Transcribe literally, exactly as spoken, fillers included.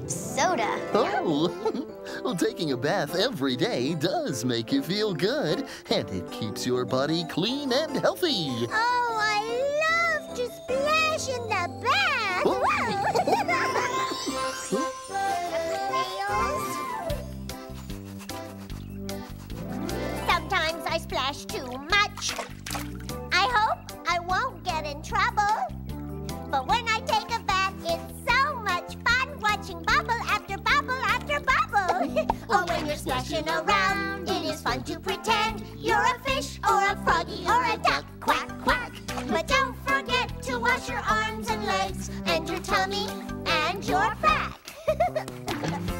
soda. Oh, well, taking a bath every day does make you feel good, and it keeps your body clean and healthy. Oh, I love to splash in the bath. Oh. Sometimes I splash too much. I hope I won't get in trouble. But when I take a bath, it's so much fun watching bubble after bubble after bubble. Or when you're splashing around, it is fun to pretend you're a fish or a froggy or a duck. Quack, quack. But don't forget to wash your arms and legs and your tummy and your back.